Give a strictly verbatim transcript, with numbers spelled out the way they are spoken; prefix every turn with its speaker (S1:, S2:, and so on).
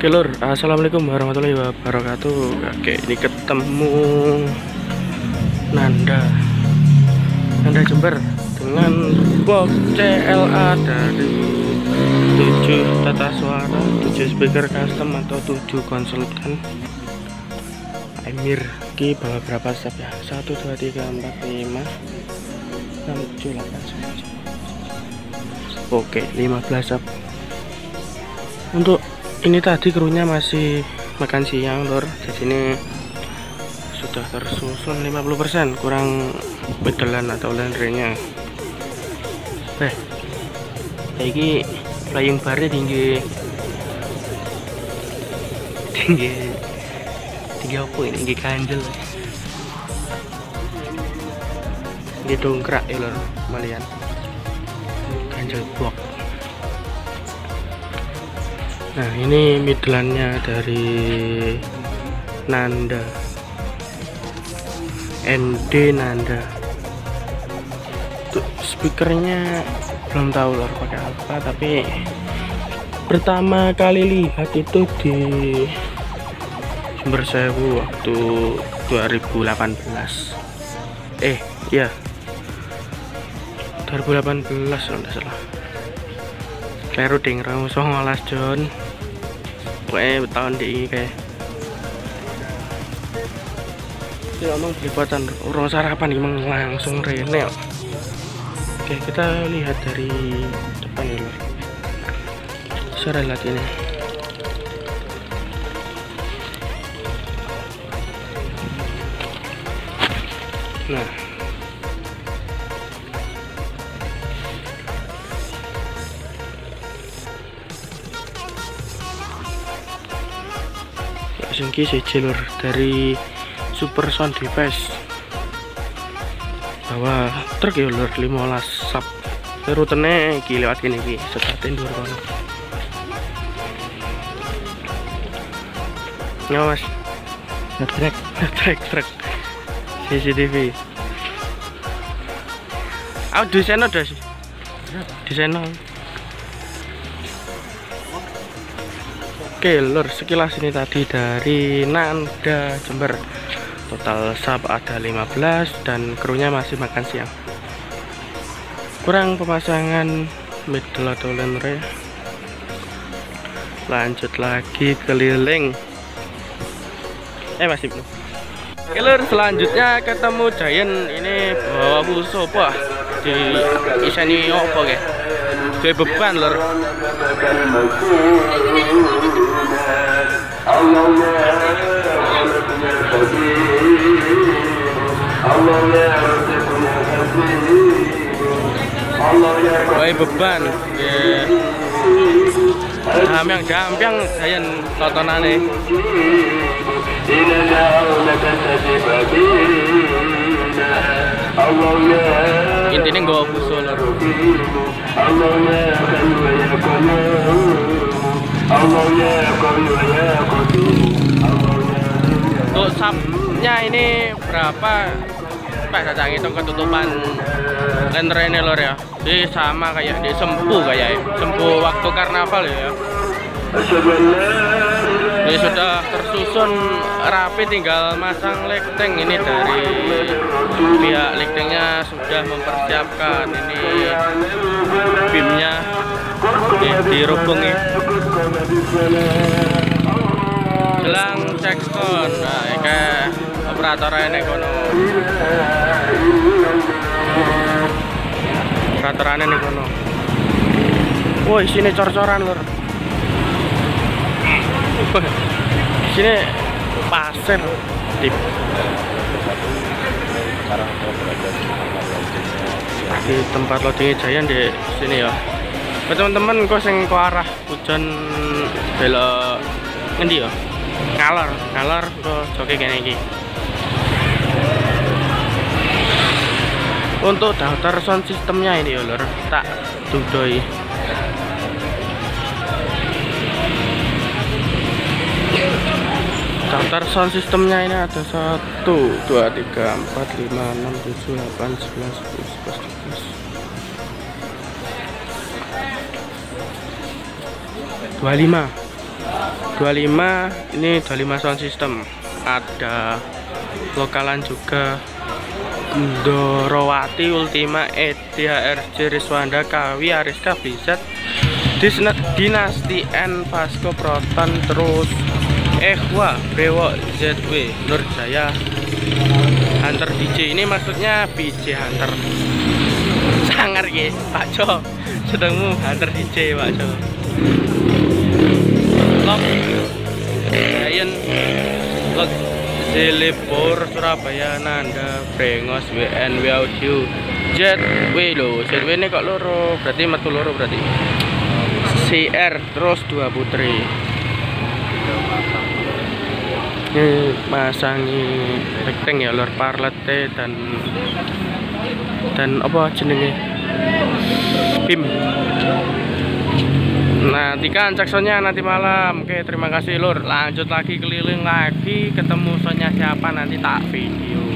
S1: Oke lur, assalamualaikum warahmatullahi wabarakatuh. Oke, ini ketemu Nanda Nanda Jember dengan box C L A dari tujuh tata suara, tujuh speaker custom atau tujuh konsultan Emir. Ki bawa berapa step ya? satu, dua, tiga, empat, lima, enam, tujuh, delapan, sembilan. Oke, lima belas step. Untuk ini tadi krunya masih makan siang lor, jadi ini sudah tersusun lima puluh persen, kurang bedelan atau lendernya. Eh, ini flying barnya tinggi, tinggi, tinggi apa ini? Tinggi kanjel, ini dongkrak ya lor, malian kanjel blok. Nah, ini midlannya dari Nanda N D Nanda. Tuh, speakernya belum tahu lor pakai apa, tapi pertama kali lihat itu di Sumber Sewu waktu dua ribu delapan belas. Eh, ya dua ribu delapan belas kalau tidak salah. Kleru ding rong songolas John. Pokoknya tahun di ini kayak ya emang kelipatan orang sarapan emang langsung rene. Oke, kita lihat dari depan ya lor. Suara lagi ini. Nah, singki siji lur dari Super Sound Device bawa truk ya lur, lima belas sub. Rutenya iki lewat kene iki, sesaten dhuwur kono. Ya Mas. Trek, trek, trek. C C T V. Aku desain ada sih. Desain. Oke lur, sekilas ini tadi dari Nanda Jember. Total sub ada lima belas dan krunya masih makan siang. Kurang pemasangan middle atau lenre. Lanjut lagi keliling. Eh masih belum. Oke lur, selanjutnya ketemu Giant. Ini bawa buso apa? Di iseni apa ya? Di beban lur. Woi beban yeah. Hamyang gampang Giant tontonane. Intinya gak buso lor. Untuk subnya ini berapa? Pak saya ngitung ketutupan lenter ini lor ya. Jadi sama kayak di Sempu kayak Sempu waktu karnaval ya. Ini sudah tersusun rapi, tinggal masang lighting. Ini dari pihak lightingnya sudah mempersiapkan. Ini beamnya dirubung ya. Jelang cekson. Nah, ini operatornya ini kono. Operatornya ini kono. Woi, sini cor-coran lur. Sini pasir tip. Di tempat loading Giant di sini ya. Teman-teman kok sing ke arah hujan belok ngendi ya? Ngalor, ngalor kok joke kene iki. Untuk daftar sound sistemnya ini ya lur, tak dudoi. Daftar sound sistemnya ini ada satu, dua, tiga, empat, lima, enam, tujuh, delapan, sembilan, sepuluh, sebelas, dua belas, dua puluh lima. dua puluh lima ini dua puluh lima sound system. Ada lokalan juga Gundorowati Ultima E D H R J Riswanda Kawi Ariska Bizat Dinasti N Vasco Proton terus Ehwa Brewo Z W Nurjaya Hunter D J. Ini maksudnya B J Hunter sangar guys Pak Jo sedangmu Hunter D J Pak Jo. Lok Giant Lok Zelebor Surabaya Nanda Brengos W N W Audio Z W lo Z W ini kok loro berarti metu loro berarti C R terus dua putri. Ini masangi rekting ya lor parlate dan dan apa jenenge Bim. Nantikan ceksonya nanti malam. Oke, terima kasih lur. Lanjut lagi keliling lagi, ketemu sonya siapa nanti tak video.